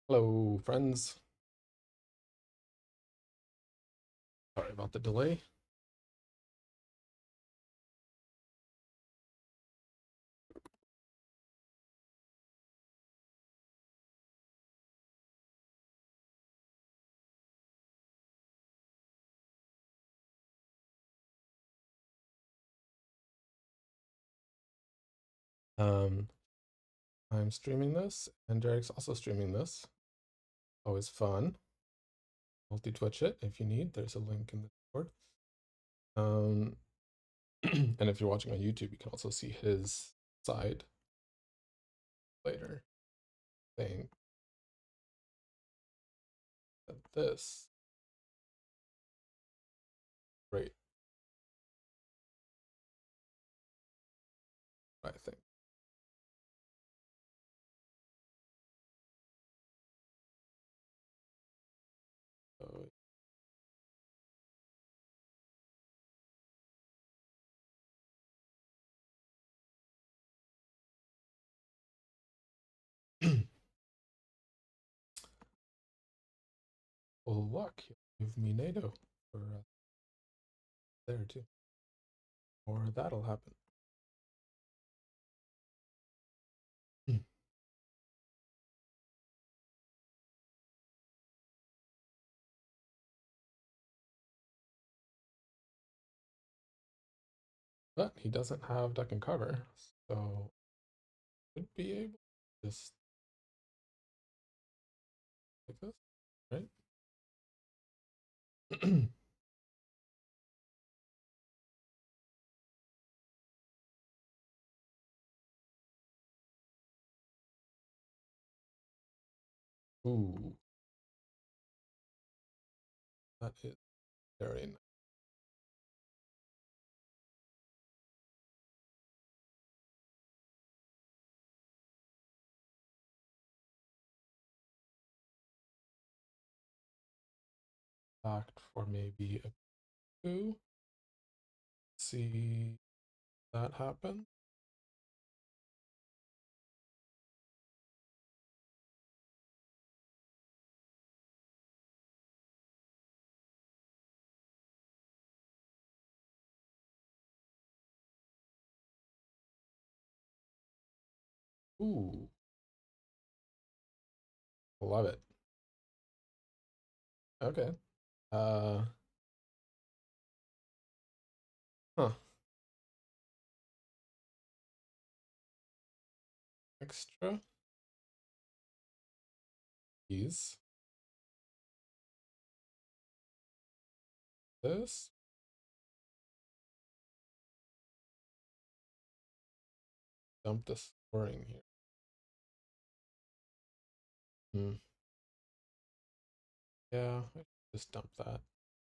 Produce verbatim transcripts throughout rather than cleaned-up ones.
Hello, friends. Sorry about the delay. Um, I'm streaming this, and Derek's also streaming this. Always fun. Multi-Twitch it if you need. There's a link in the Discord. Um, and if you're watching on YouTube, you can also see his side later, saying that this great, I think. So, full luck. Give me NATO for uh, there too, or that'll happen. But he doesn't have duck and cover, so should be able to just like this, right? Ooh, that is very nice. Backed for maybe a two. See that happen. Ooh, love it. Okay. Uh, huh. Extra keys. This. Dump the scoring here. Hmm. Yeah, I should just dump that.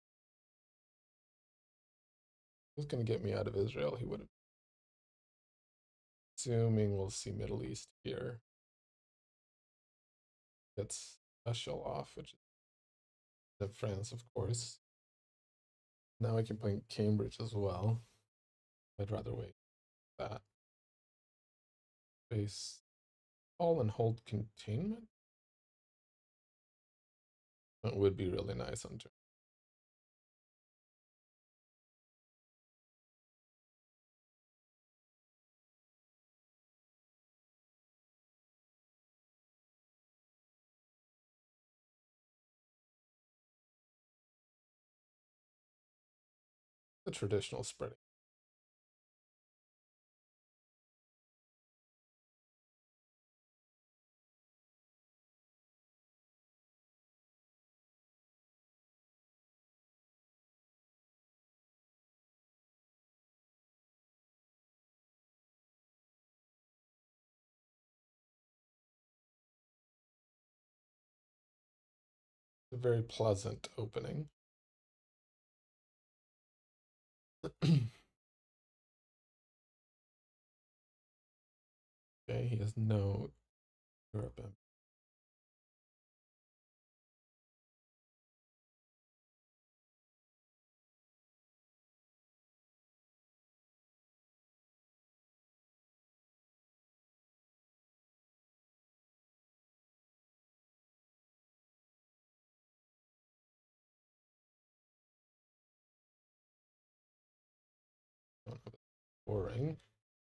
Who's gonna get me out of Israel? He would have. Assuming we'll see Middle East here. Gets special off, which is France, of course. Now I can play Cambridge as well. I'd rather wait that. Base all and hold containment. That would be really nice on turn. The traditional spreading. A very pleasant opening. Okay, he has no Europe. boring.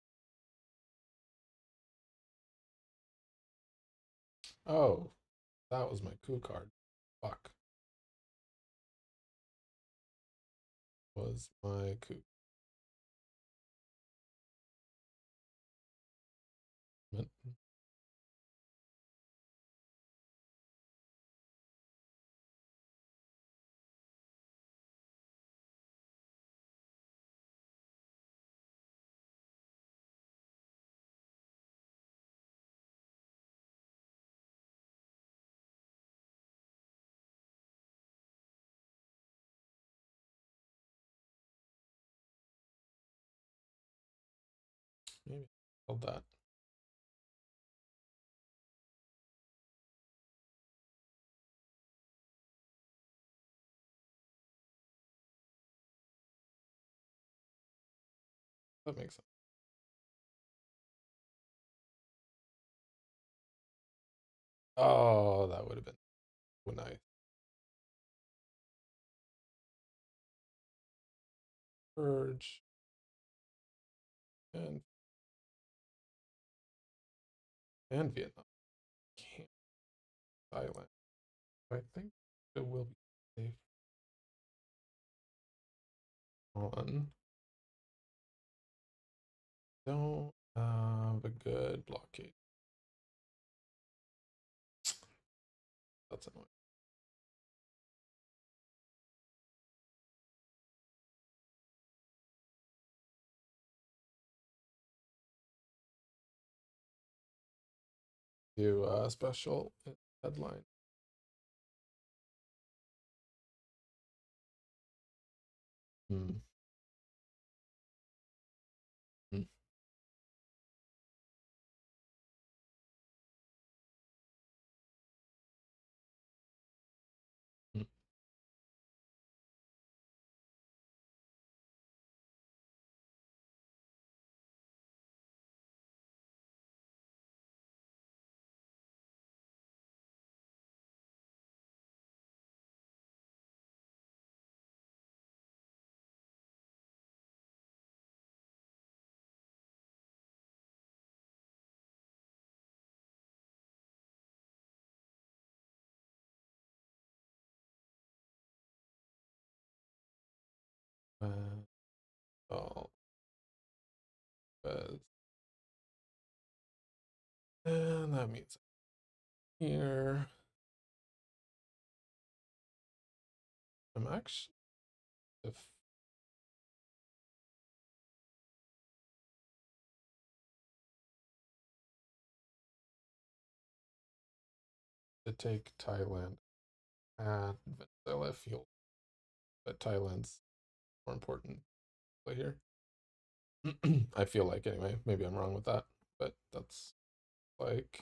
Oh, that was my coup card. Fuck. Was my coup. Maybe hold that. That makes sense. Oh, that would have been so nice. Purge and and Vietnam. Can't Thailand. I think it will be safe on. Don't have a good blockade. That's annoying. Do a special headline. Hmm. Hmm. Hmm. Uh, oh, but and that means here I'm actually if to take Thailand and Venezuela feel that Thailand's more important play here. I feel like anyway. Maybe I'm wrong with that, but that's like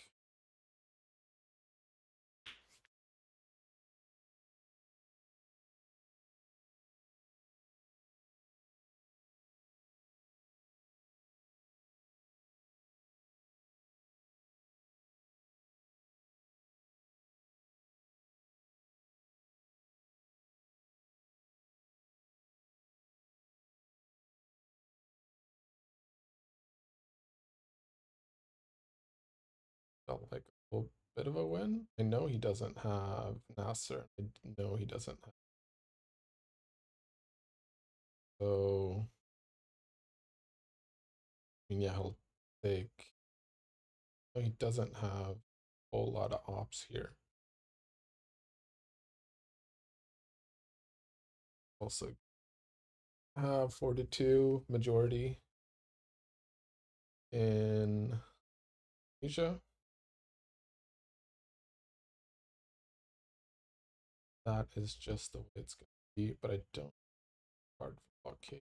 felt like a little bit of a win. I know he doesn't have Nasser. I know he doesn't have. So I mean, yeah, he'll take. No, he doesn't have a whole lot of ops here. Also have four to two majority in Asia. That is just the way it's going to be, but I don't card for blockade.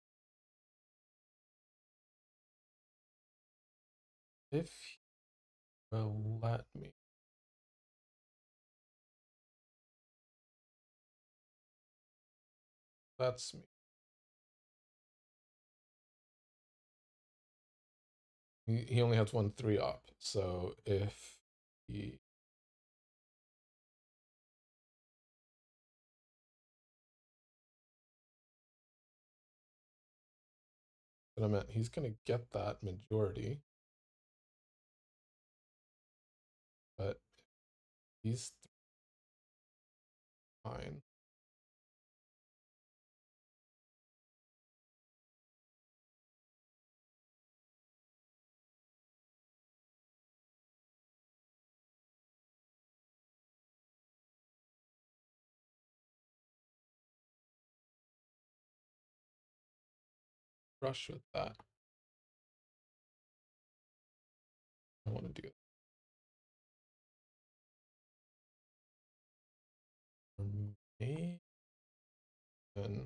If he will let me. That's me. He, he only has one three op, so if he But I meant he's going to get that majority. But these fine. Rush with that. I want to do it. Me and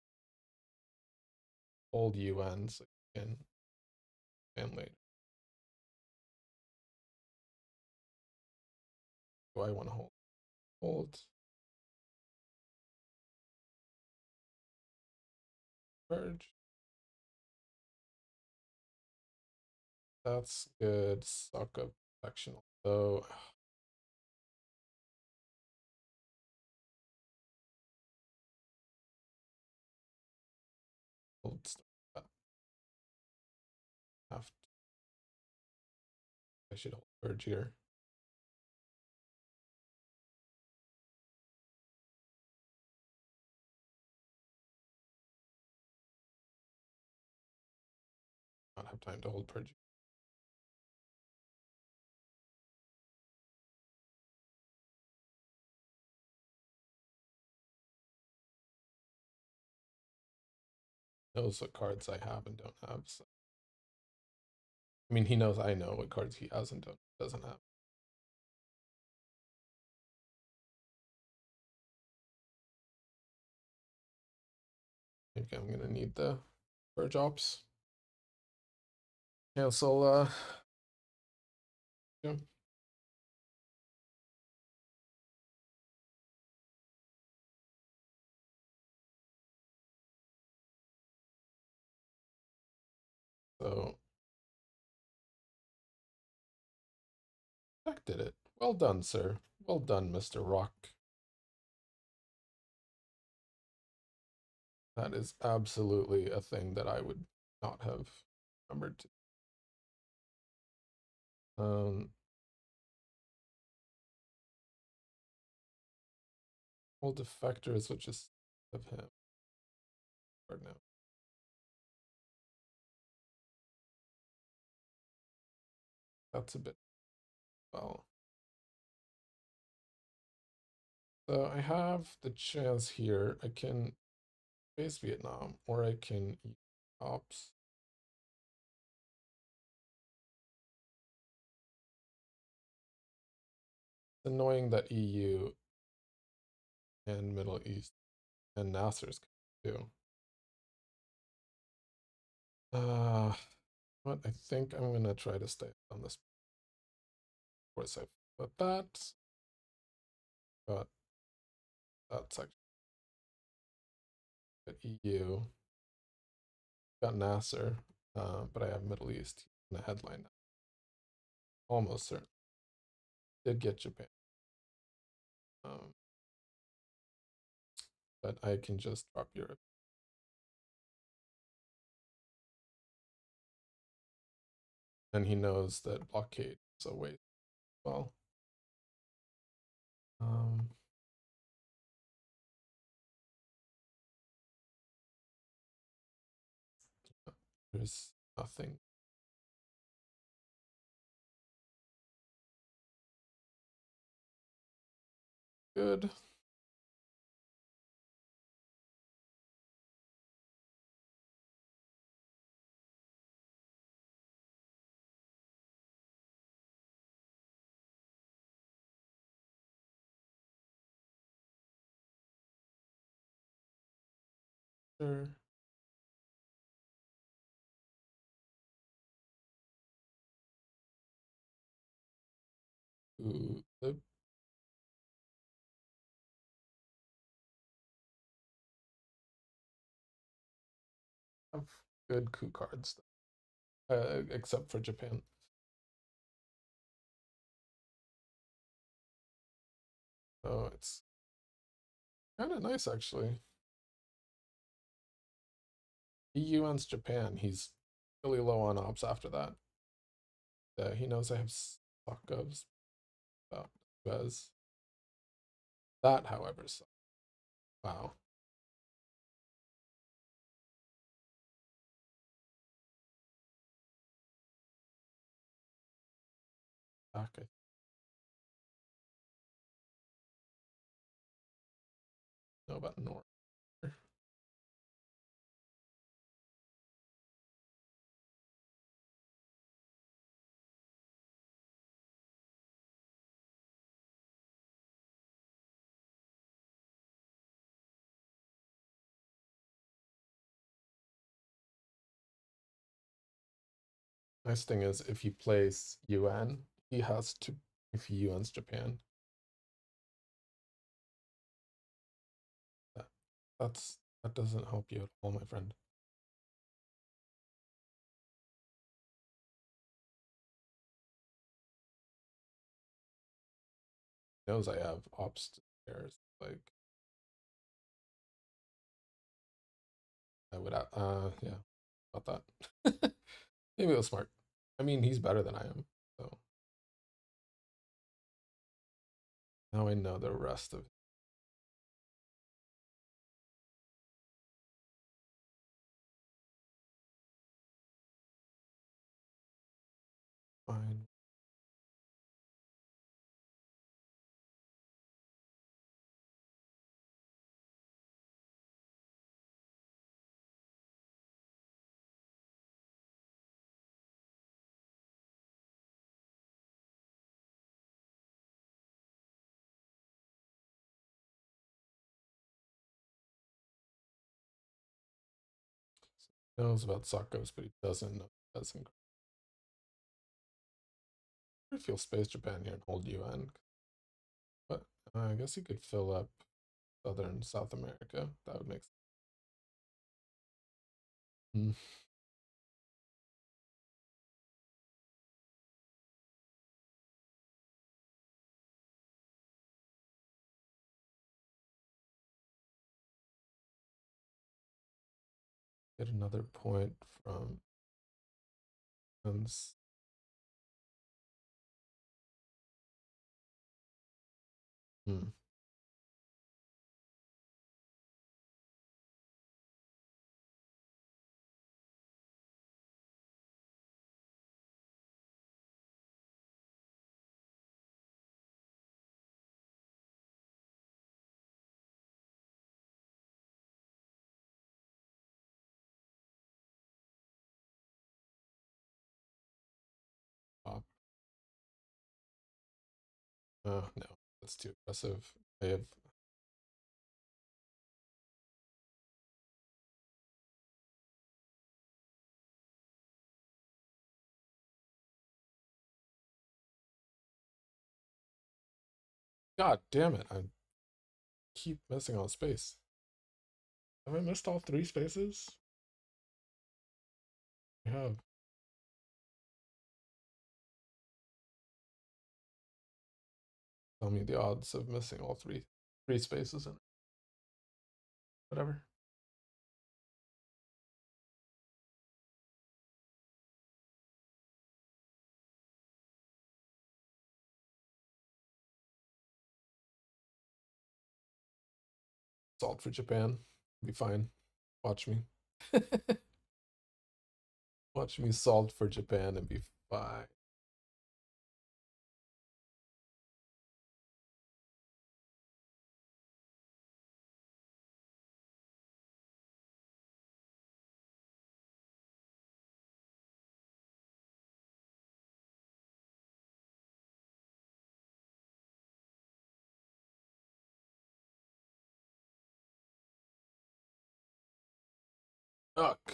hold U N so you can and later. Do I want to hold? Hold. Purge. That's good. Suck up protection. So we'll start that. Have to. I should hold purge here. Not have time to hold purge. Knows what cards I have and don't have. So. I mean, he knows I know what cards he has and don't, doesn't have. I think I'm gonna need the purge ops. Cancel. Uh, yeah. So Jack did it. Well done, sir. Well done, Mister Rock. That is absolutely a thing that I would not have remembered to. Um, Old defectors, which is of him. Right now. That's a bit well. So I have the chance here. I can face Vietnam, or I can eat ops. It's annoying that E U and Middle East and Nasser's do. Uh, but I think I'm gonna try to stay on this. Of course, I've got that, but that's actually got E U, got Nasser, uh, but I have Middle East in the headline now. Almost certain. Did get Japan. Um, but I can just drop Europe. And he knows that blockade is a waste. Well, um, there's nothing. Good. Sure. Ooh, the have good coup cards, uh, except for Japan. Oh, it's kind of nice actually. E U ends Japan. He's really low on ops after that. Uh, he knows I have stock ofs about Bez. That, however, sucks. Wow. Back, I know about North. Nice thing is, if he plays U N, he has to, if he U Ns Japan, that, that's, that doesn't help you at all, my friend. He knows I have ops pairs, like, I would, uh, yeah, about that. Maybe it was smart. I mean, he's better than I am, so now I know the rest of fine. He knows about Sakos, but he doesn't know doesn't. I feel space Japan here and hold U N, but uh, I guess he could fill up Southern South America. That would make sense. Mm. Get another point from Hans. Hmm. Pop. Uh, no, that's too aggressive. I have. God damn it! I keep missing on space. Have I missed all three spaces? I have. Tell me the odds of missing all three three spaces and whatever. Salt for Japan. Be fine. Watch me. Watch me salt for Japan and be fine. Ugh.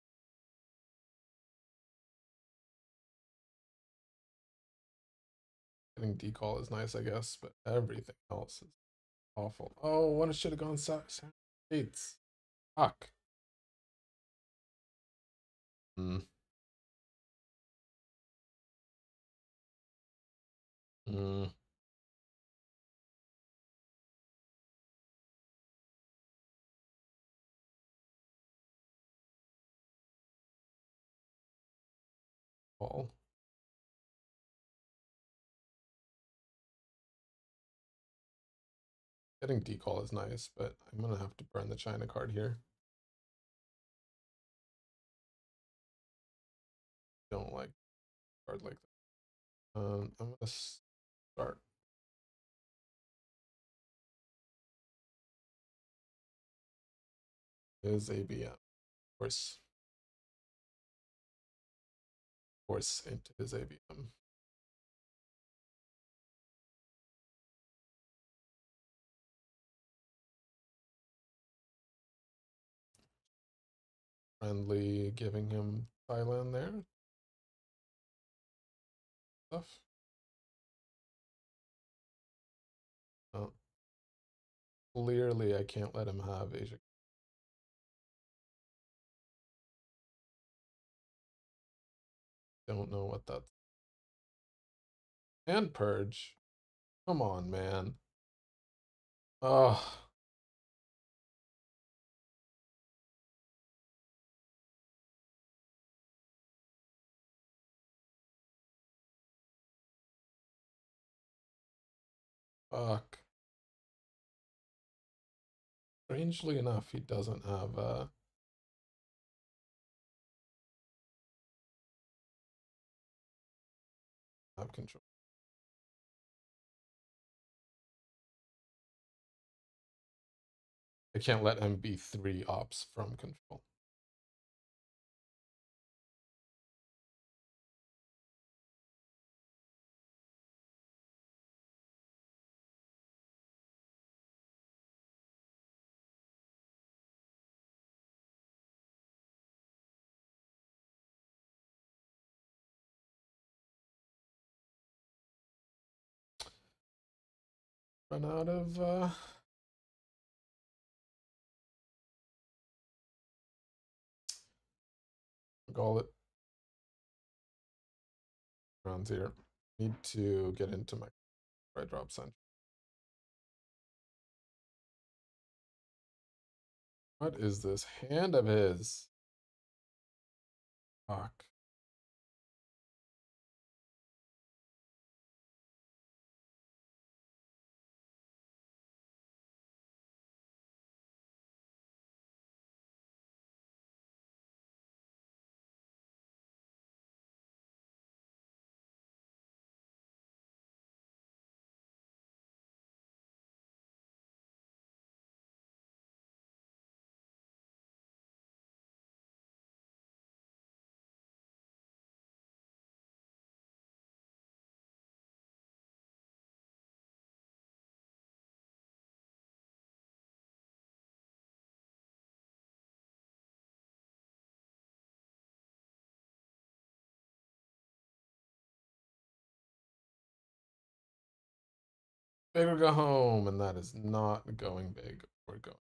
Getting decall is nice, I guess, but everything else is awful. Oh, one should have gone south. States. Fuck. Mm. Mm. Ball. Getting decall is nice, but I'm gonna have to burn the China card here. Don't like a card like that. Um, I'm gonna start. Is A B M. Of course. Force into his A B M. Friendly, giving him Thailand there. Stuff. Oh. Clearly, I can't let him have Asia. Don't know what that's. And Purge. Come on, man. Oh. Fuck. Strangely enough, he doesn't have uh have control. I can't let him be three ops from control. Run out of uh Gauntlet rounds here. Need to get into my red drop center. What is this hand of his? Fuck. Big or go home, and that is not going big or going.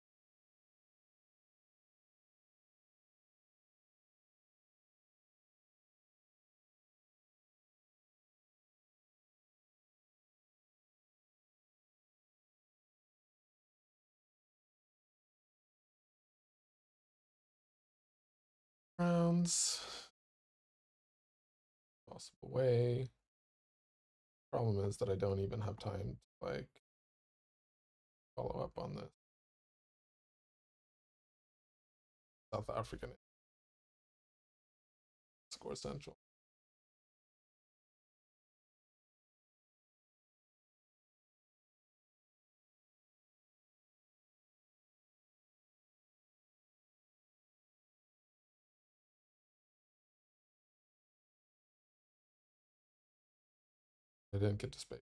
Rounds. Possible way. Problem is that I don't even have time to like follow up on this. South African score central. I didn't get to space.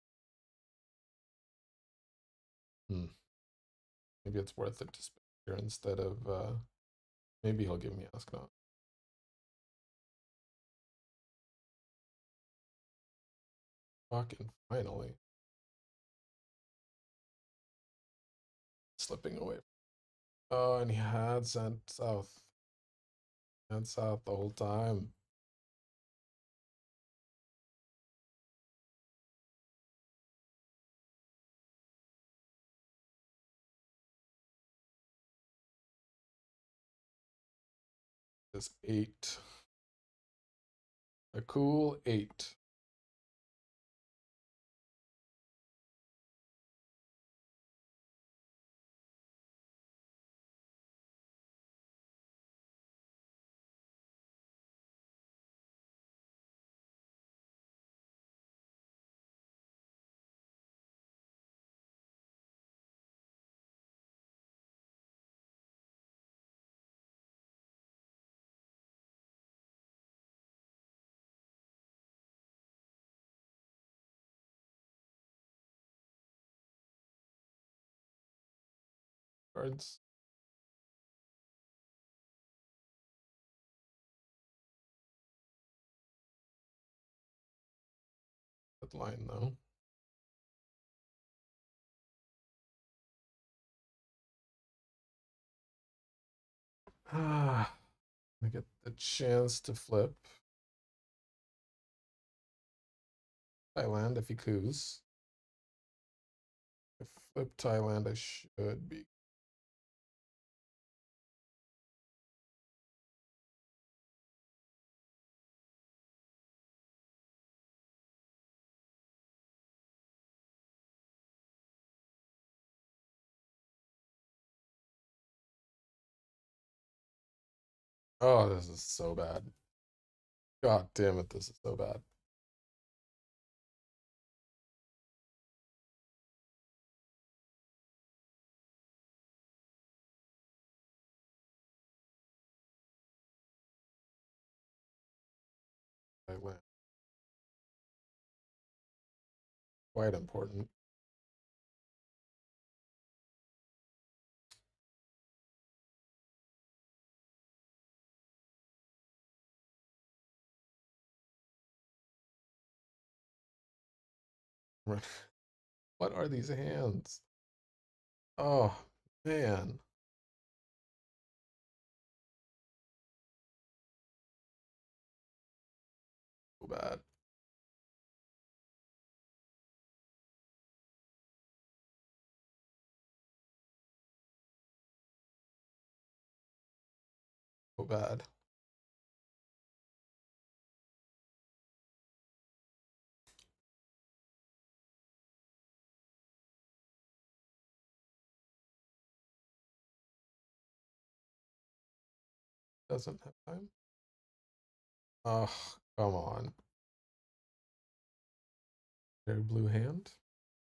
Hmm. Maybe it's worth it to space here instead of uh maybe he'll give me ask not. Fucking finally. Slipping away. Oh, and he had sent south. And south the whole time. This eight. A cool eight. Cards. That line though. Ah, I get the chance to flip Thailand if he coos. If I flip Thailand, I should be. Oh, this is so bad. God damn it, this is so bad. Thailand. Quite important. What are these hands? Oh, man. So bad. So bad. Doesn't have time. Oh, come on. Very blue hand.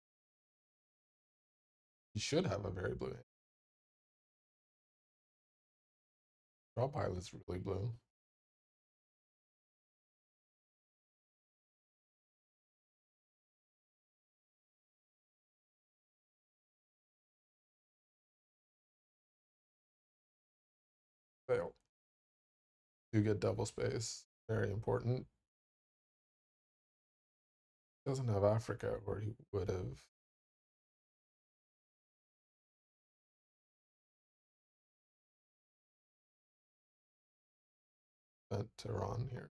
You should have a very blue hand. Draw pile is really blue. Fail. You get double space. Very important. Doesn't have Africa, or he would have. Sent Tehran here.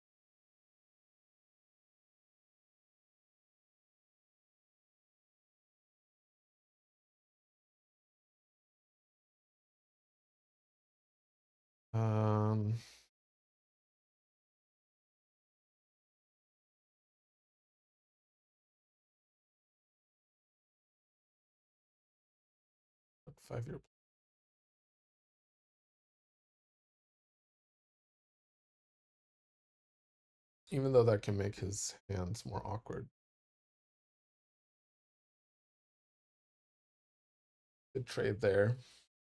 Um, five year. Even though that can make his hands more awkward. Good trade there.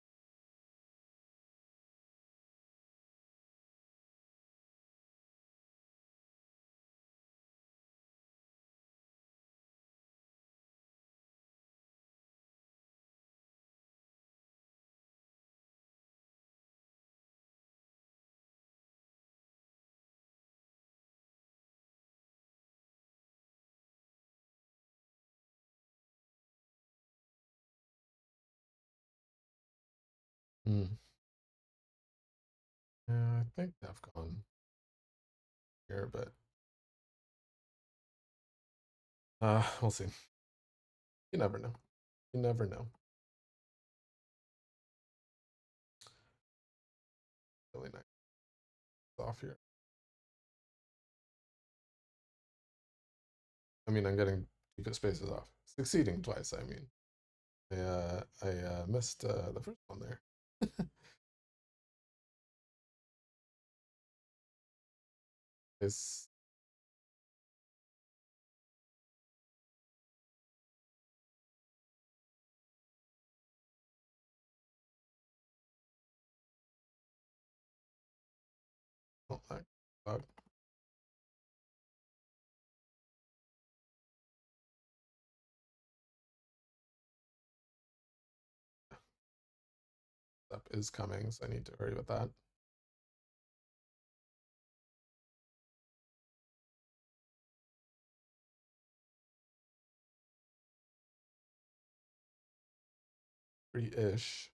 Hmm. Yeah, I think DEFCON here, but uh, we'll see. You never know. You never know. Really nice off here. I mean, I'm getting two spaces off. Succeeding twice, I mean. I, uh, I uh, missed uh, the first one there. It's not that bug. Up is coming, so I need to hurry with that. Three-ish.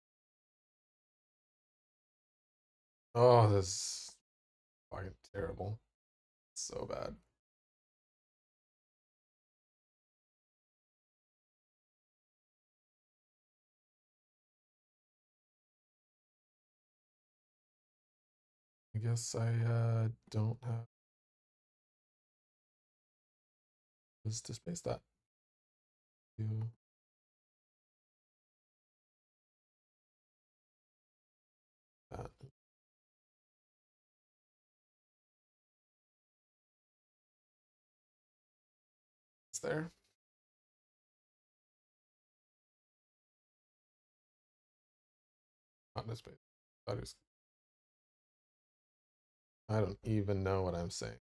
Oh, this is fucking terrible. So bad. I guess I uh, don't have this to space that. You that. It's there. Not in a space. That is. I don't even know what I'm saying.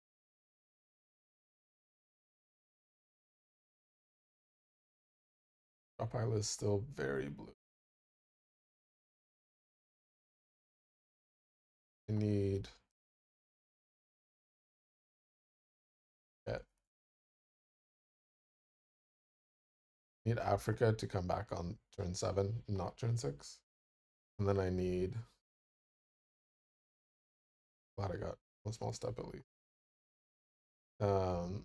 Our pile is still very blue. I need get need Africa to come back on turn seven, not turn six. And then I need, glad I got one small step at least. Um,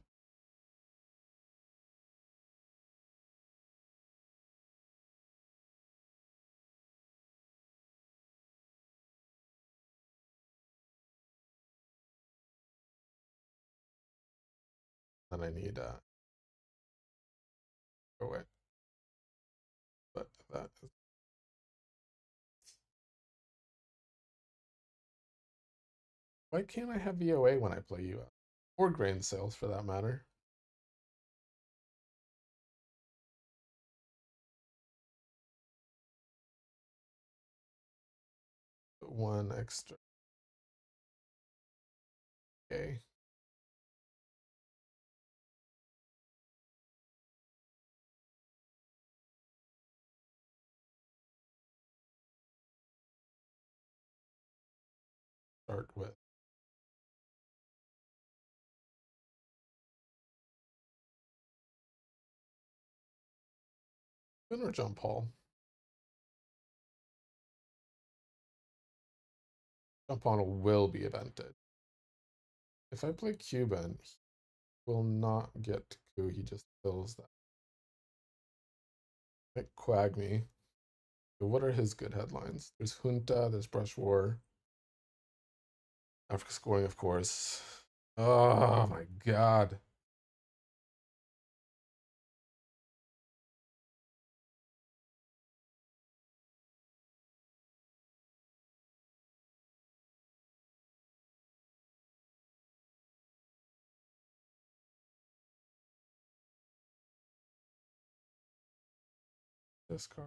then I need uh, go away. But that is, why can't I have V O A when I play U S? Or grain sales for that matter. One extra. Okay. Start with. Spin or jump Paul. Jump on will be evented. If I play Cuban, he will not get coup. He just kills that. Might quag me. But what are his good headlines? There's Junta, there's Brush War. Africa scoring, of course. Oh my god. This card.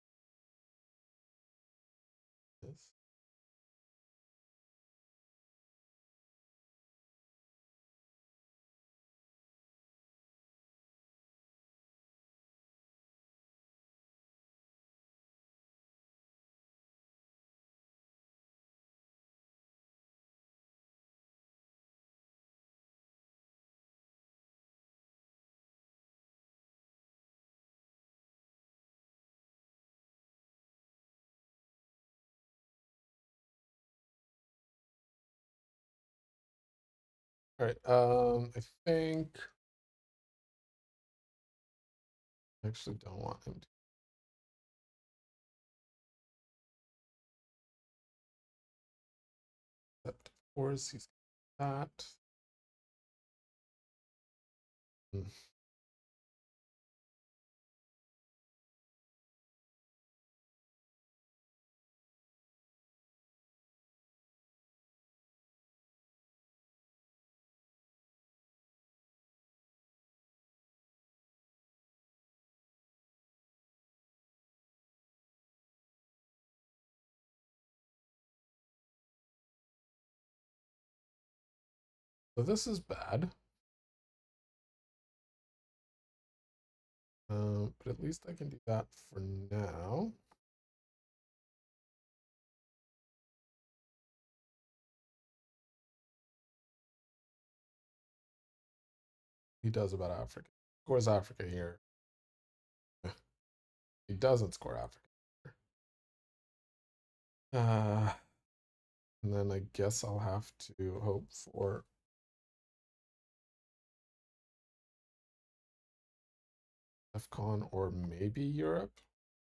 Yes. All right. Um, I think I actually don't want him to. Except, of course, he's got that. Hmm. So this is bad. Um, but at least I can do that for now. He does about Africa. Scores Africa here. He doesn't score Africa. Uh, and then I guess I'll have to hope for AFCON or maybe Europe.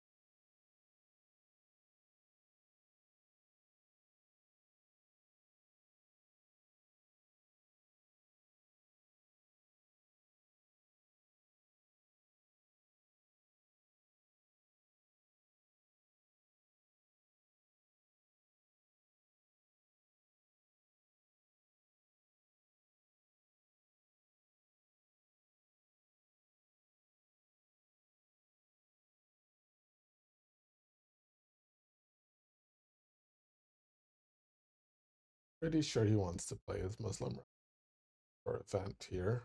Pretty sure he wants to play his Muslim or event here.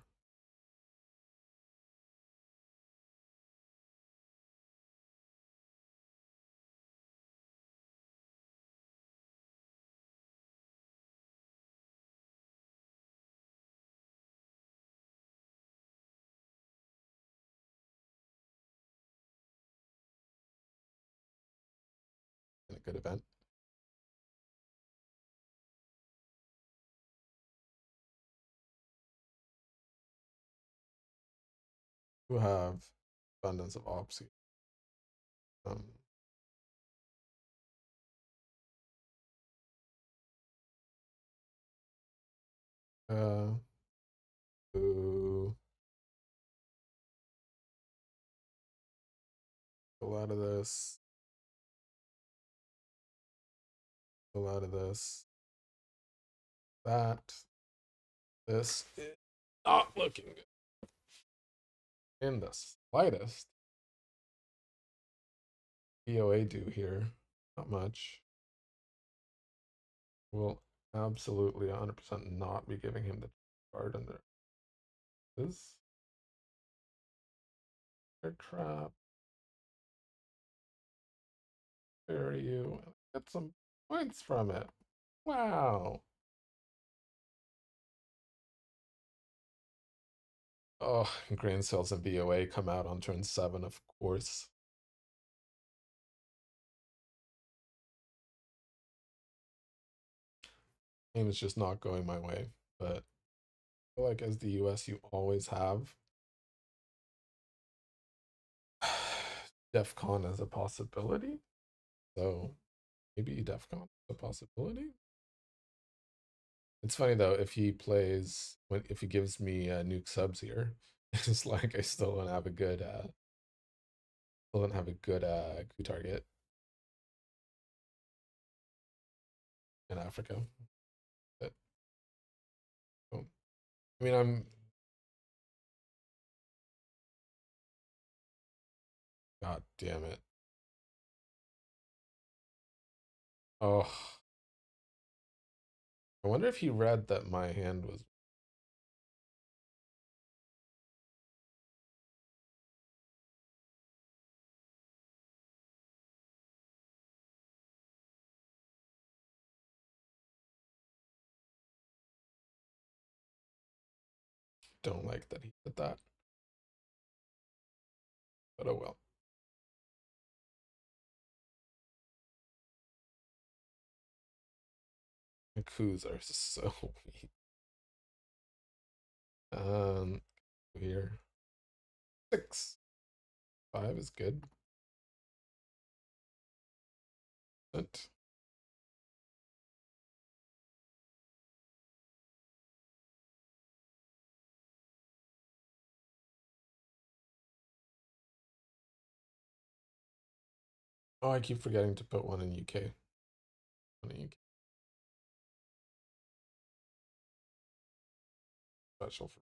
In a good event. Who have abundance of ops. Um, uh, who pull out of this, pull out of this, that, this is not looking good in the slightest. B O A do here, not much. Will absolutely one hundred percent not be giving him the card in there. This air trap. Bury you. Get some points from it. Wow. Oh, grain cells and B O A come out on turn seven, of course. Game is just not going my way, but I feel like as the U S, you always have DEF CON as a possibility. So maybe DEF CON is a possibility. It's funny though, if he plays, when if he gives me uh, nuke subs here, it's like I still don't have a good, uh, still don't have a good uh, coup target in Africa. But, oh, I mean, I'm, god damn it. Oh, I wonder if he read that my hand was. Don't like that he did that. But oh well. The coups are so weak. Um, here six, five is good. But oh, I keep forgetting to put one in U K. One in U K special for.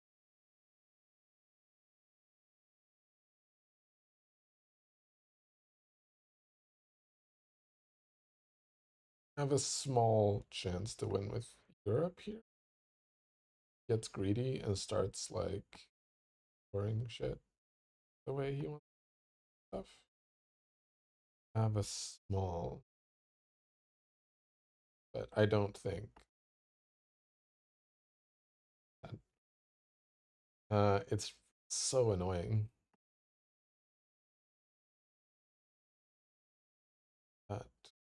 Have a small chance to win with Europe here. Gets greedy and starts like pouring shit the way he wants stuff. Have a small, but I don't think that, uh, it's so annoying that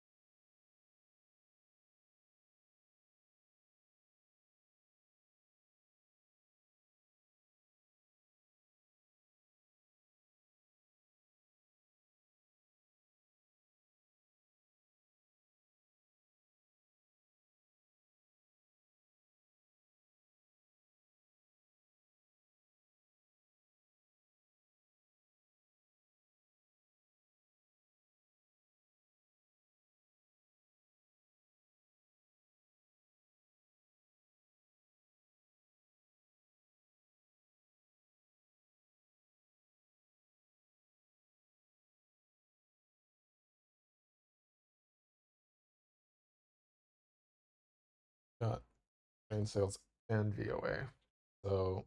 got train sales and V O A. So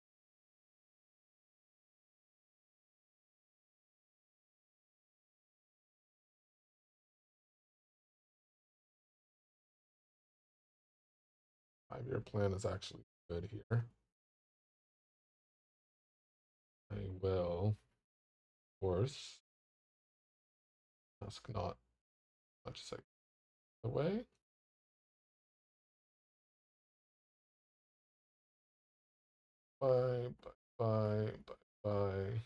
five-year plan is actually good here. I will, of course, ask not much as I away. Bye, bye, bye, bye, bye,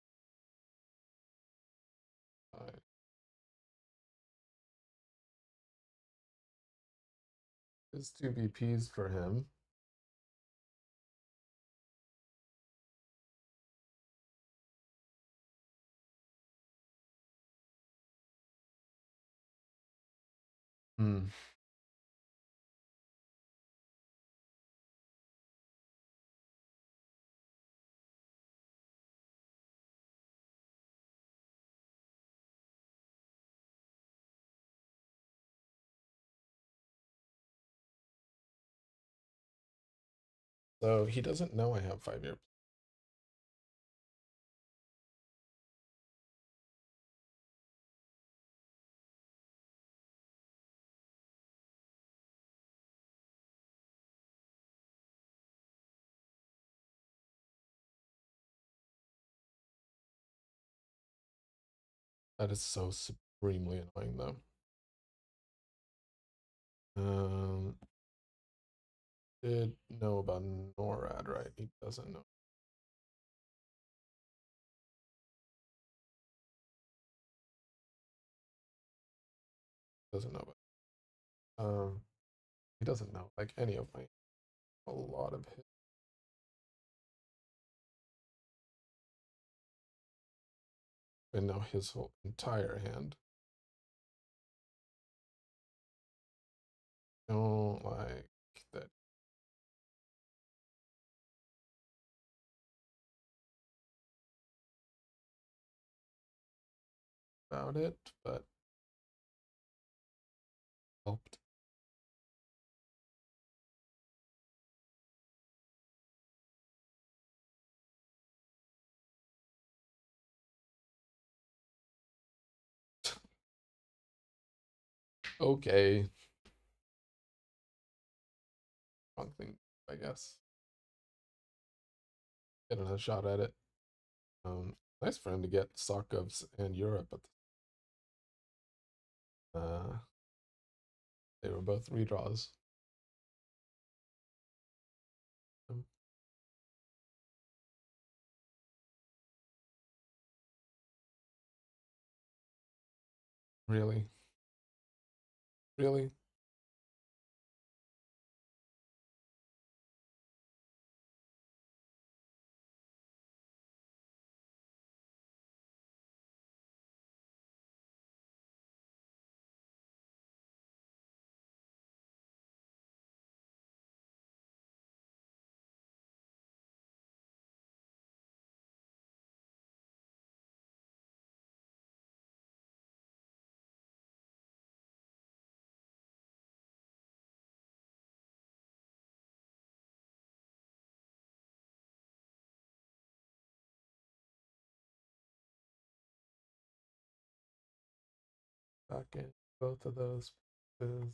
bye. Is two B Ps for him. Hmm. So he doesn't know I have five year. That is so supremely annoying, though. Um, did know about NORAD, right? He doesn't know. Doesn't know about. Um, he doesn't know like any of my a lot of his. And know his whole entire hand. Don't like that. About it, but helped. Okay. Wrong thing, I guess. Get another shot at it. Um, nice for him to get Sokovs and Europe, but uh, they were both redraws. Really? Really? Back in both of those places.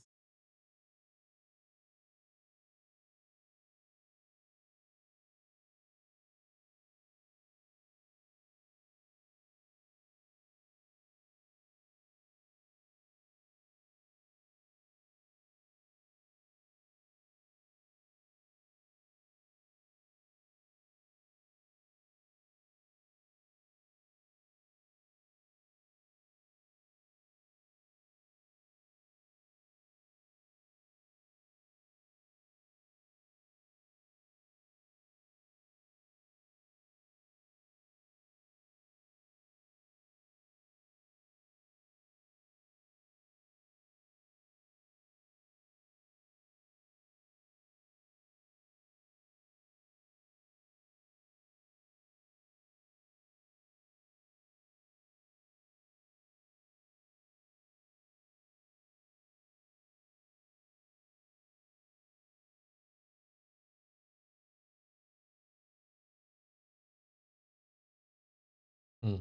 Hmm.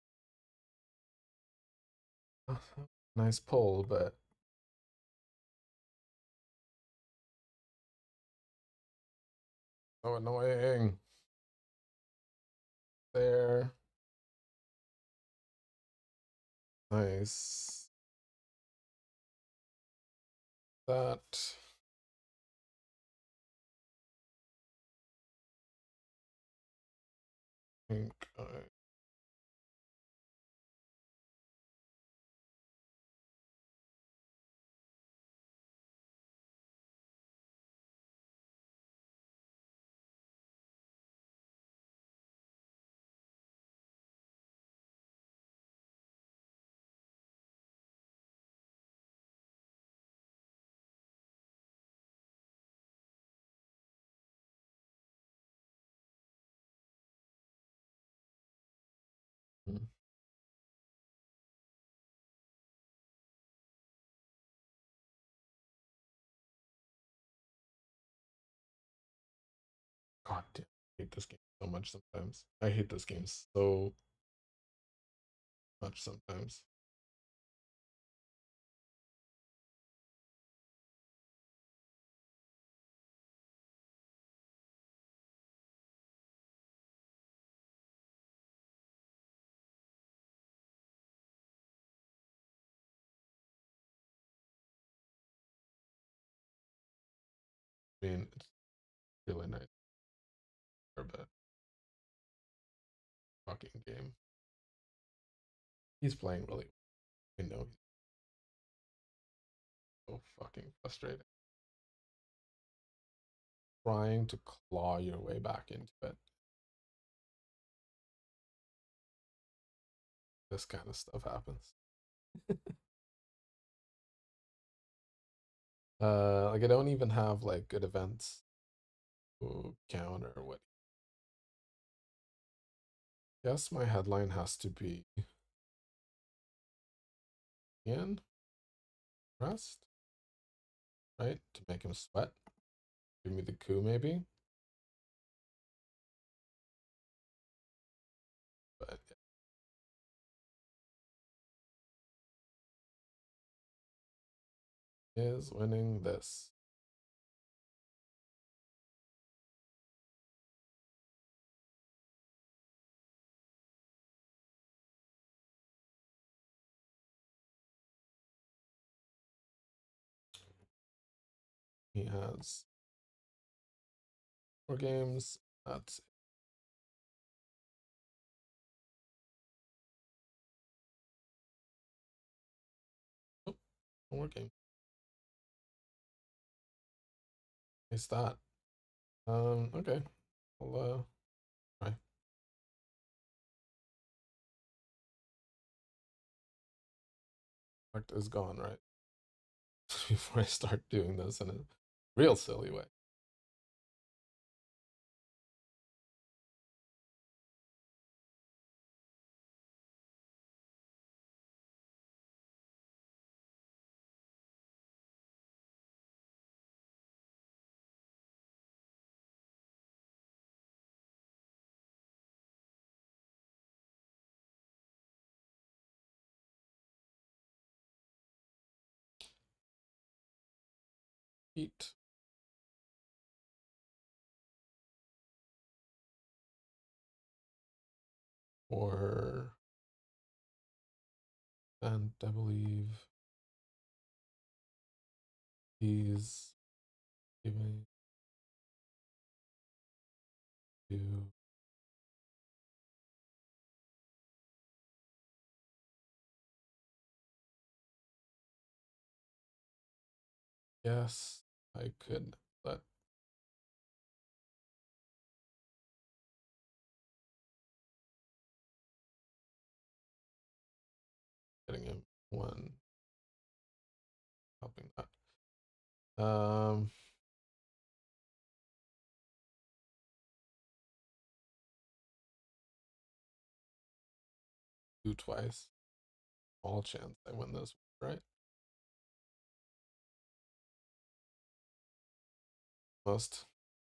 Nice pull, but so annoying. There. Nice. That. I think I hmm. God damn, I hate this game so much sometimes. I hate this game so much sometimes. I mean, it's really nice for a fucking game. He's playing really well. I know he's so fucking frustrating. Trying to claw your way back into it. This kind of stuff happens. Uh, like I don't even have like good events to counter what. Guess my headline has to be in rest, right? To make him sweat. Give me the coup, maybe. But yeah, is winning this. He has four games. That's working. Nice that. Um, okay. I'll uh try. Art is gone, right? Before I start doing this in a real silly way. Eat. Or and I believe he's giving to yes, I could let getting him one helping that. Um do twice. All chance I win this, right? Most.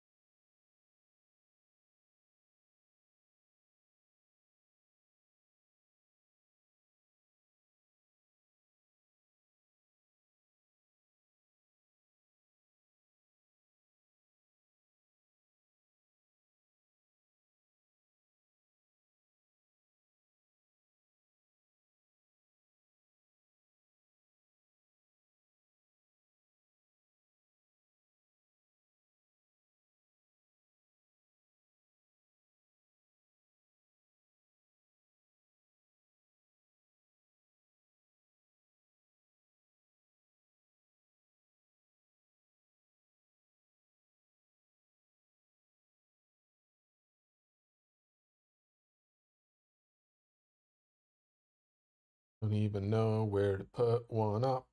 Don't even know where to put one up.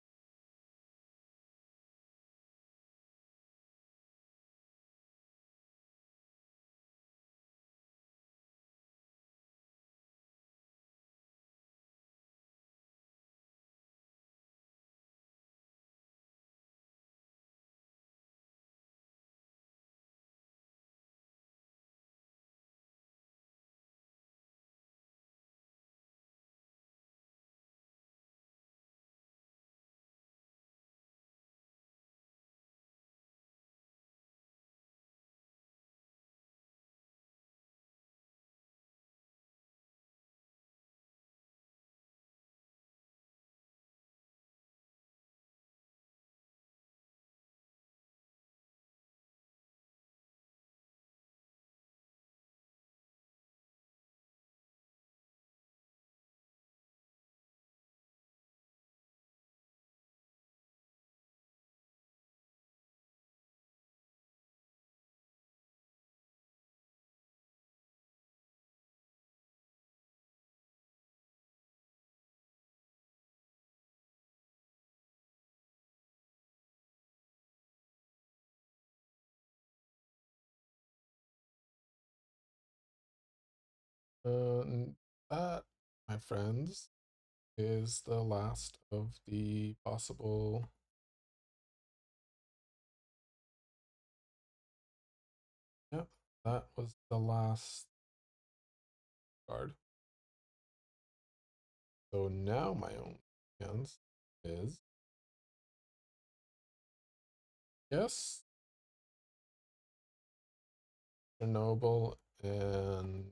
Uh, that, my friends, is the last of the possible. Yep, that was the last card. So now my own hands is yes, Chernobyl and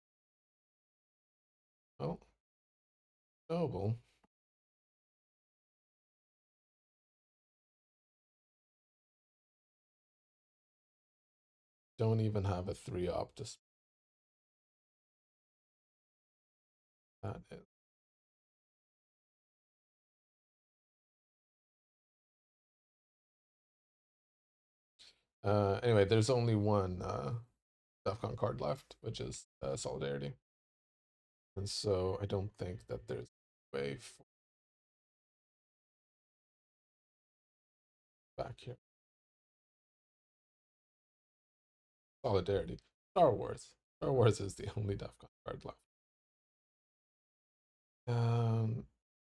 oh, Chernobyl. don't even have a three op display. That is. Uh, anyway, there's only one uh, DEF CON card left, which is uh, Solidarity. And so I don't think that there's a way for back here. Solidarity. Star Wars. Star Wars is the only DEF CON card left. Um,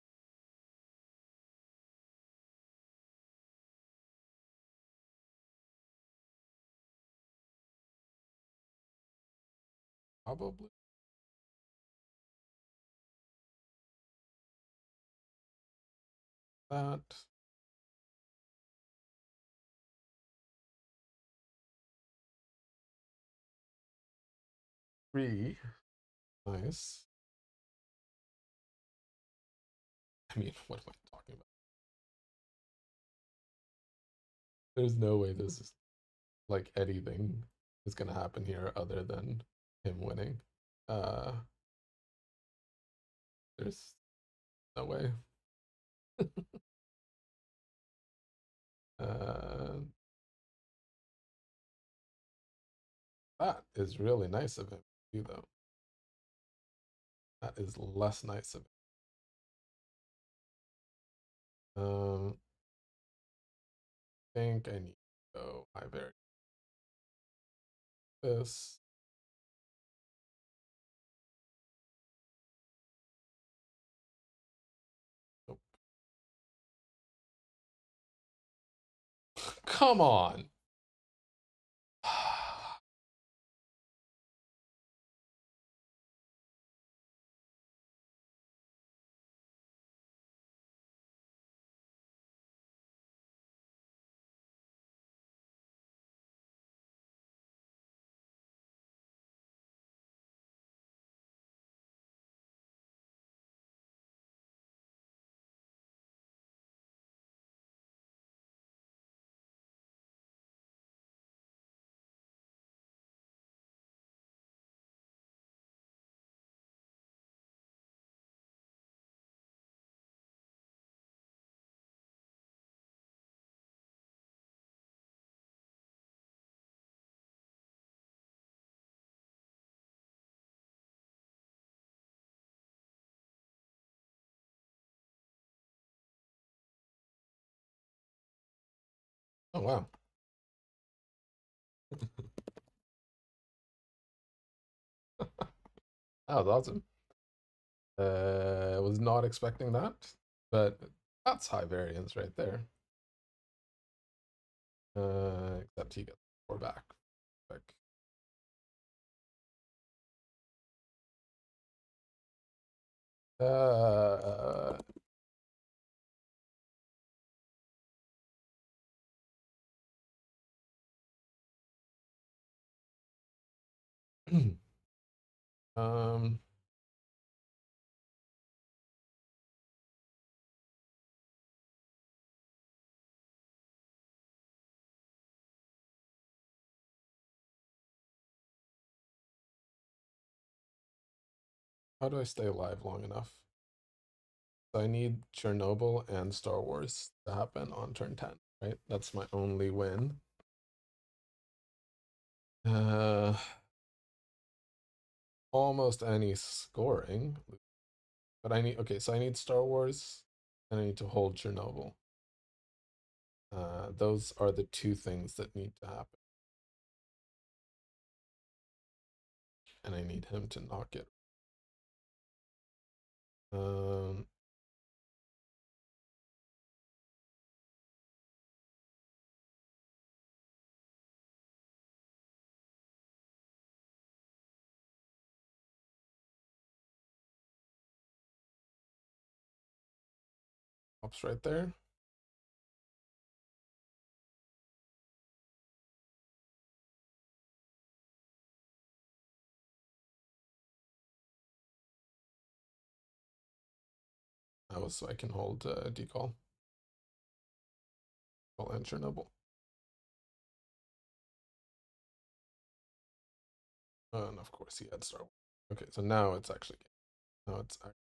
probably. That. Three. Nice. I mean, what am I talking about? There's no way this is like anything is gonna happen here other than him winning. Uh, there's no way. uh, that is really nice of him to do, though. That is less nice of him. Um, I think I need to go high very this. Nope. Come on. Oh wow. That was awesome. Uh, I was not expecting that, but that's high variance right there. Uh, except he gets four back. Like, uh, um, how do I stay alive long enough? So I need Chernobyl and Star Wars to happen on turn ten, right? That's my only win. Uh, almost any scoring, but I need, okay, so I need Star Wars and I need to hold Chernobyl. Uh, those are the two things that need to happen. And I need him to knock it. Um, Pops right there. That was so I can hold uh, decall. I'll enter Chernobyl. Uh, and of course, he had Star Wars. Okay, so now it's actually now it's ac-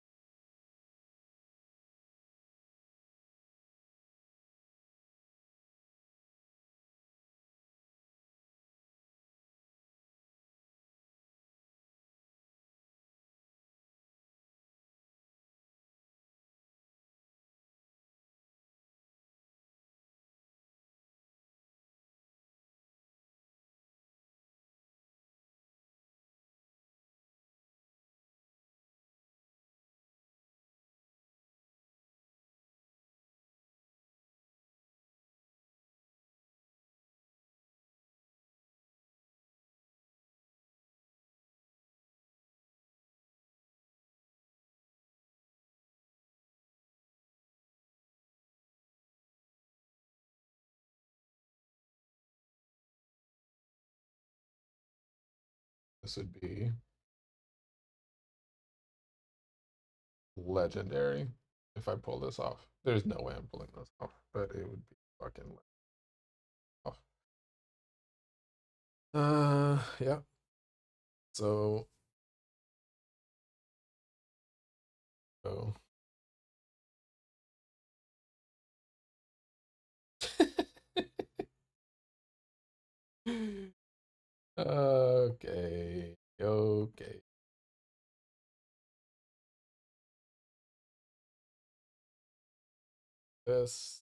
this would be legendary if I pull this off. There's no way I'm pulling this off, but it would be fucking off. Uh, yeah. So, so. Okay, okay. This,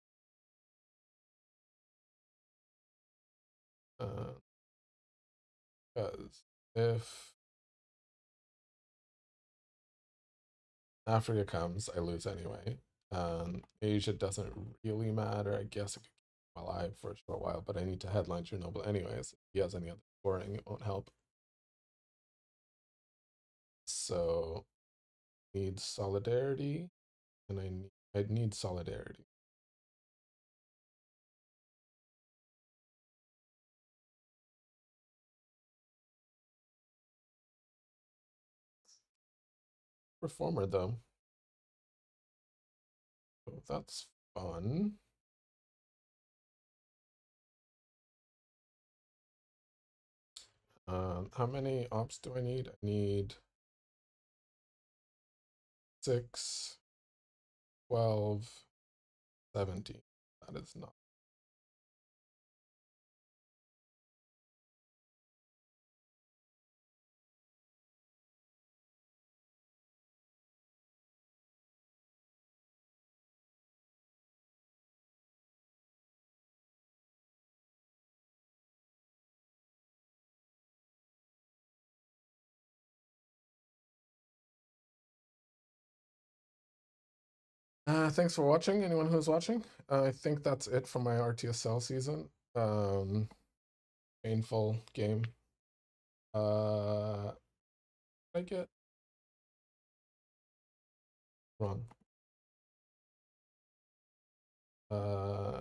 uh, because if Africa comes, I lose anyway. Um, Asia doesn't really matter. I guess I could keep him alive for a short while, but I need to headline Chernobyl anyways. If he has any other scoring, it won't help. So, need solidarity, and I need I need solidarity. Performer though, so that's fun. Um, how many ops do I need? I need six, twelve, seventeen. That is not. Uh, thanks for watching, anyone who's watching. Uh, I think that's it for my R T S L season. Um, painful game. Uh, I get wrong. Uh,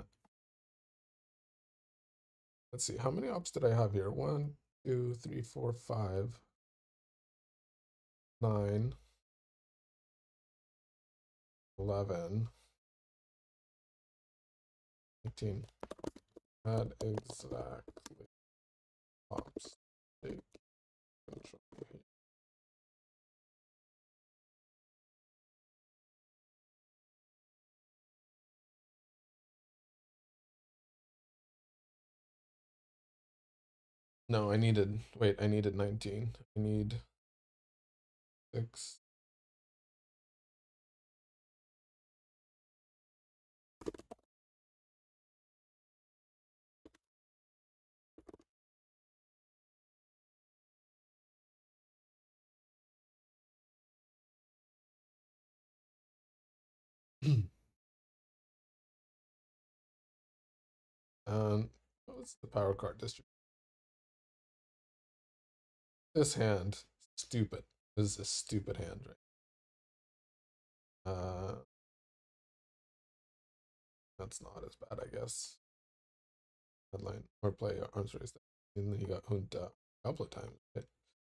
let's see. How many ops did I have here? One, two, three, four, five, nine, eleven, eighteen. Add exactly ops. Take control. No, I needed, wait, I needed nineteen. I need six. Um, what's the power card distribution? This hand, stupid. This is a stupid hand, right? Uh, that's not as bad, I guess. Headline or play arms race. And then he got Junta a couple of times. Right?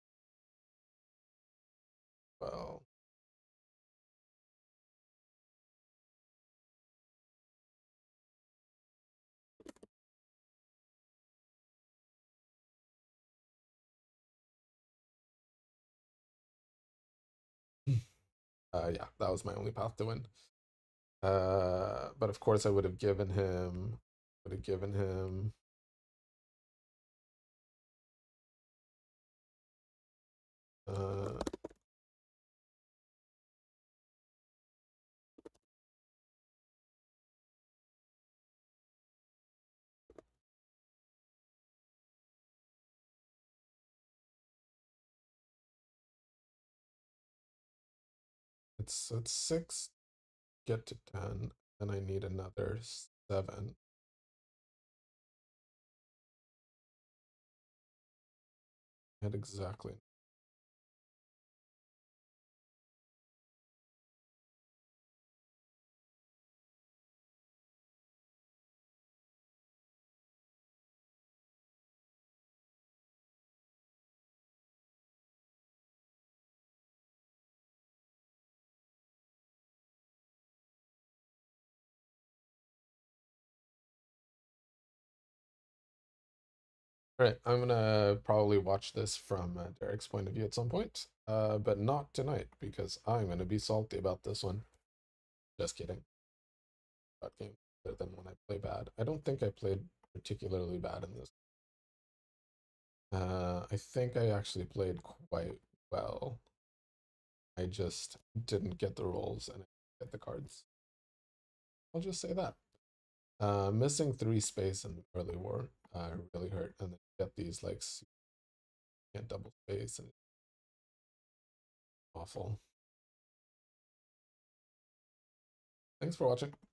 Well, Uh, yeah, that was my only path to win. Uh, but of course, I would have given him, would have given him. Uh, it's it's six, get to ten, and I need another seven. And exactly. All right, I'm gonna probably watch this from uh, Derek's point of view at some point, uh, but not tonight because I'm gonna be salty about this one. Just kidding. About game better than when I play bad. I don't think I played particularly bad in this. Uh, I think I actually played quite well. I just didn't get the rolls and I didn't get the cards. I'll just say that. Uh, missing three space in the early war uh, really hurt, and then you get these like can't double space and it's awful. Thanks for watching.